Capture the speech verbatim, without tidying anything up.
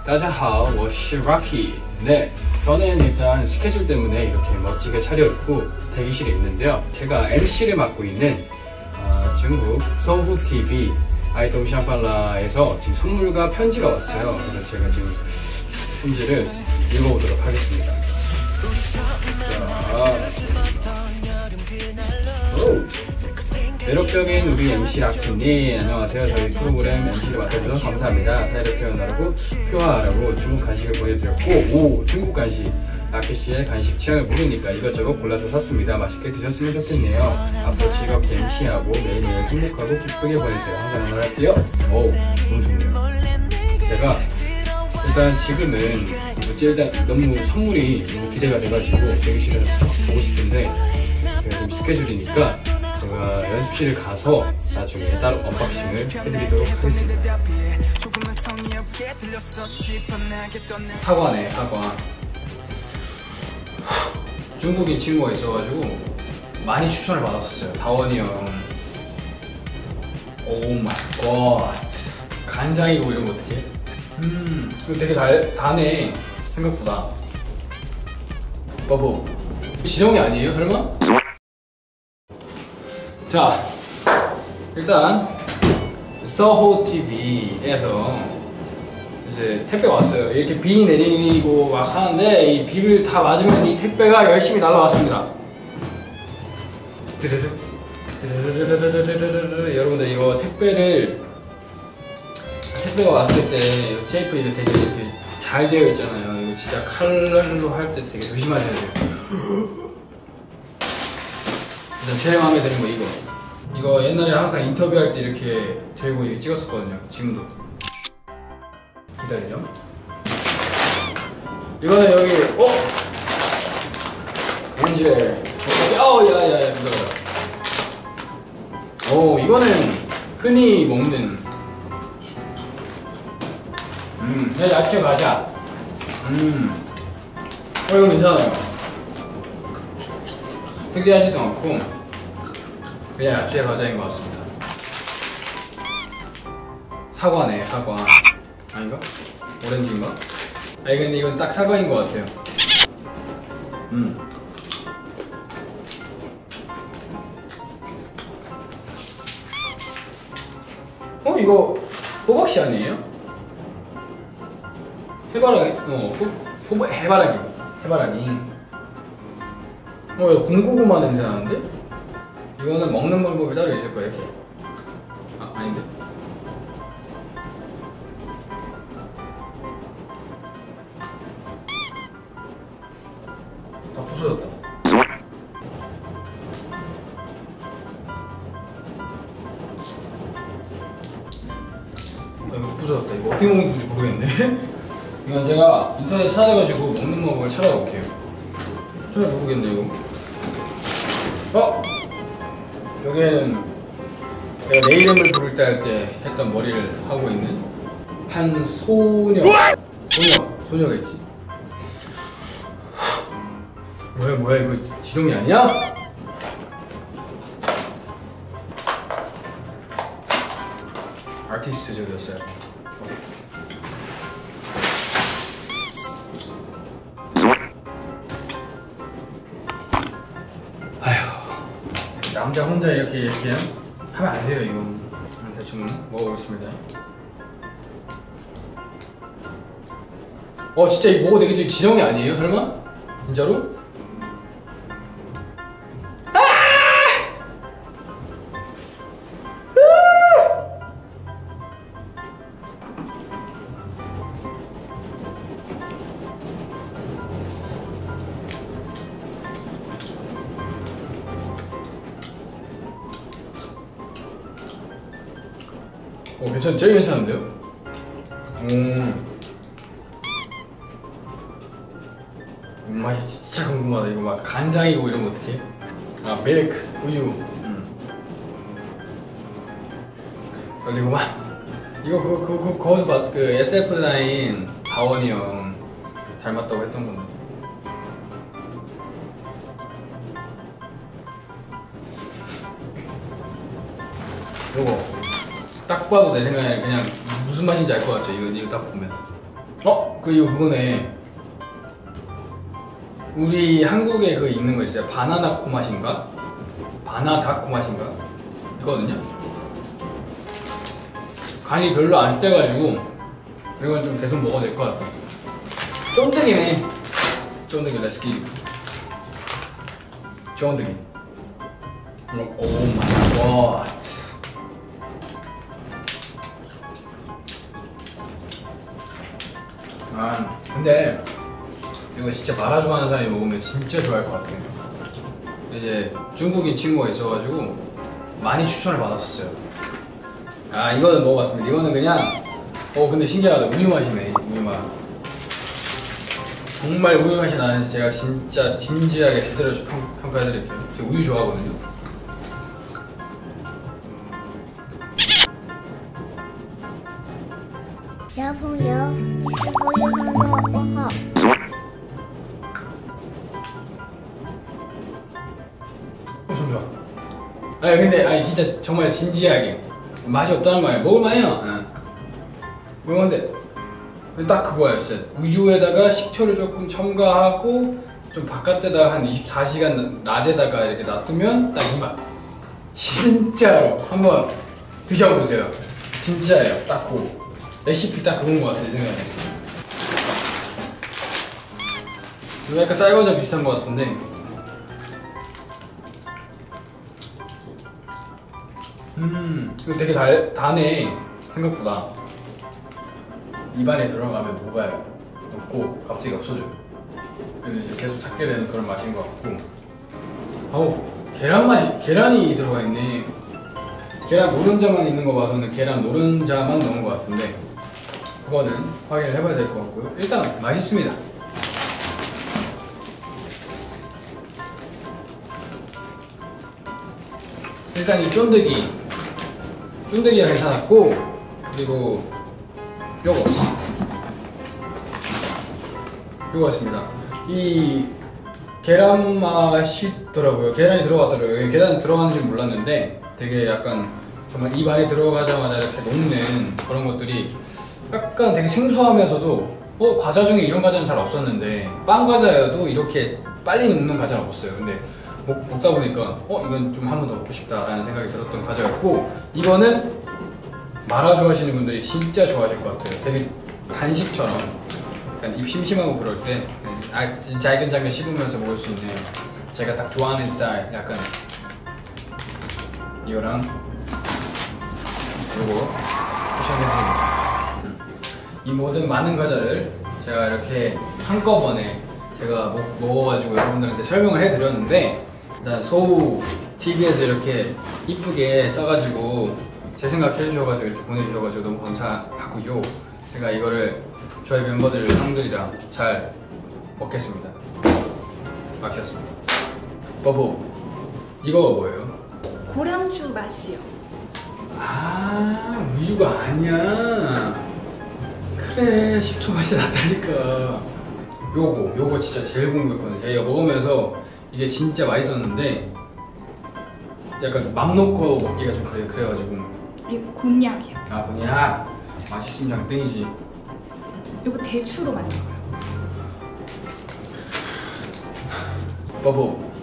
大家好，我是 Rocky. 네, 저는 일단 스케줄 때문에 이렇게 멋지게 차려입고 대기실에 있는데요. 제가 엠씨를 맡고 있는 어, 중국 소후티비 아이돌 샹팔라에서 지금 선물과 편지가 왔어요. 그래서 제가 지금 편지를 읽어보도록 하겠습니다. 자, 오! 매력적인 우리 엠씨 라키님, 안녕하세요. 저희 프로그램 엠씨를 맡아주셔서 감사합니다. 사이를 표현하라고 표하라고 중국 간식을 보내드렸고, 오! 중국 간식! 라키씨의 간식 취향을 모르니까 이것저것 골라서 샀습니다. 맛있게 드셨으면 좋겠네요. 앞으로 즐겁게 엠씨하고 매일매일 행복하고 기쁘게 보내세요. 항상 응원할게요. 오! 너무 좋네요. 제가 일단 지금은 뭐지, 일단 너무 선물이 너무 기대가 돼가지고 대기실에서 보고 싶은데 제가 지금 스케줄이니까 제가 연습실을 가서 나중에 따로 언박싱을 해드리도록 하겠습니다. 사과네, 사과. 중국인 친구가 있어가지고 많이 추천을 받았었어요. 다원이 형. 오 마이 갓. 간장이고 이런 거 어떡해? 음, 이거 되게 달, 다네. 생각보다. 버버. 지정이 아니에요, 설마? 자, 일단 소호티비에서 이제 택배가 왔어요. 이렇게 비 내리고 막 하는데 이 비를 다 맞으면서 이 택배가 열심히 날아왔습니다. 여러분들 이거 택배를 택배가 왔을 때 테이프 이제 되게 이렇게 잘 되어 있잖아요. 이거 진짜 칼로 할 때 되게 조심하셔야 돼요. 일단 제일 마음에 드는 거 이거. 이거 옛날에 항상 인터뷰할 때 이렇게 들고 이렇게 찍었었거든요. 지금도. 기다리죠. 이거는 여기 어? 엔젤. 어, 야야야 이거. 오, 이거는 흔히 먹는 음, 야채 과자. 음, 어 이거 괜찮아요. 특이하지도 않고 그냥 야채 과자인 것 같습니다. 사과네, 사과. 아닌가? 오렌지인가? 아니 근데 이건 딱 사과인 것 같아요. 음. 어? 이거 호박씨 아니에요? 해바라기? 어, 호, 호, 해바라기. 해바라기. 어, 이거 군고구마 냄새 나는데? 이거는 먹는 방법이 따로 있을 거야, 이렇게. 아, 아닌데? 다 부서졌다. 아, 이거 부서졌다. 이거 어떻게 먹는 건지 모르겠네. 이건 제가 인터넷 찾아가지고 먹는 방법을 찾아볼게요. 잘 모르겠네, 이거. 어! 여기에는 내가 내 이름을 부를 때 할 때 했던 머리를 하고 있는 한 소녀 소녀 소녀가 있지. 뭐야 뭐야 이거 지동이 아니야? 아티스트적이었어요. 남자 혼자 이렇게 이렇게 하면 안 돼요. 이거 대충 먹어보겠습니다. 어 진짜 이거 먹어도 되게 지정이 아니에요? 설마? 진짜로? 어, 괜찮, 제일 괜찮은데요? 음. 음, 맛이 진짜 궁금하다. 이거 막 간장이고 이런 거 어떡해? 아, 밀크, 우유. 음. 떨리고만. 이거 그거 그거 그, 거기서 봤, 그 에스에프나인 다원이 형 닮았다고 했던 건데. 요거 딱 봐도 내 생각에 그냥 무슨 맛인지 알 것 같죠? 이거, 이거 딱 보면 어? 그 이거 그거네. 우리 한국에 그 있는 거 있어요. 바나나 코맛인가? 바나다 코맛인가? 있거든요. 간이 별로 안 세가지고 이건 좀 계속 먹어도 될 것 같다. 쫀득이네. 쫀득이 레스키. 쫀득이. 오 마이 갓. 아 근데 이거 진짜 마라 좋아하는 사람이 먹으면 진짜 좋아할 것 같아요. 이제 중국인 친구가 있어가지고 많이 추천을 받았었어요. 아 이거는 먹어봤습니다. 이거는 그냥 어 근데 신기하다. 우유 맛이네. 우유 맛. 정말 우유 맛이 나는지 제가 진짜 진지하게 제대로 평, 평가해드릴게요. 제가 우유 좋아하거든요. 小朋友，你是否有很多问号？ 어, 잠시만. 아니 근데 아니 진짜 정말 진지하게 맛이 없다는 거 아니에요. 먹을만해요. 응. 먹을만한데 딱 그거야 진짜. 우유에다가 식초를 조금 첨가하고 좀 바깥에다가 한 이십사 시간 낮에다가 이렇게 놔두면 딱 이 맛. 진짜로 한번 드셔보세요. 진짜예요. 딱 그 레시피 딱 그건 것 같아요. 생각에. 이거 약간 쌀과자 비슷한 것 같은데 음 이거 되게 달, 다네. 생각보다 입안에 들어가면 녹아요. 녹고 갑자기 없어져요. 그래서 이제 계속 찾게 되는 그런 맛인 것 같고. 아우 계란 맛이 계란이 들어가 있네. 계란 노른자만 있는 거 봐서는 계란 노른자만 넣은 것 같은데 그거는 확인을 해봐야 될 것 같고요. 일단 맛있습니다. 일단 이 쫀득이 쫀득이가 괜찮았고 그리고 요거 요거였습니다. 이 계란 맛이 더라고요. 계란이 들어갔더라고요. 계란이 들어가는지 몰랐는데 되게 약간 정말 입 안에 들어가자마자 이렇게 녹는 그런 것들이 약간 되게 생소하면서도 어 과자 중에 이런 과자는 잘 없었는데 빵 과자여도 이렇게 빨리 녹는 과자는 없었어요. 근데 먹, 먹다 보니까 어 이건 좀 한 번 더 먹고 싶다라는 생각이 들었던 과자였고 이거는 마라 좋아하시는 분들이 진짜 좋아하실 것 같아요. 되게 간식처럼 약간 입 심심하고 그럴 때 아, 잘근잘근 씹으면서 먹을 수 있는 제가 딱 좋아하는 스타일. 약간 이거랑 요거 추천해드립니다. 이 모든 많은 과자를 제가 이렇게 한꺼번에 제가 먹, 먹어가지고 여러분들한테 설명을 해드렸는데 일단 소우 티비에서 이렇게 이쁘게 써가지고 제 생각 해주셔가지고 이렇게 보내주셔가지고 너무 감사하고요. 제가 이거를 저희 멤버들 형들이랑 잘 먹겠습니다. 막혔습니다. 버보 이거 뭐예요? 고량주 맛이요. 아 우유가 아니야. 그래 식초 맛이 났다니까. 요거 요거 진짜 제일 궁금했거든요. 제가 먹으면서 이게 진짜 맛있었는데 약간 맘 놓고 먹기가 좀 그래, 그래가지고 이거 곤약이요. 아 뭐냐 맛있으면 장땡이지. 이거 대추로 만든 거예요. 버보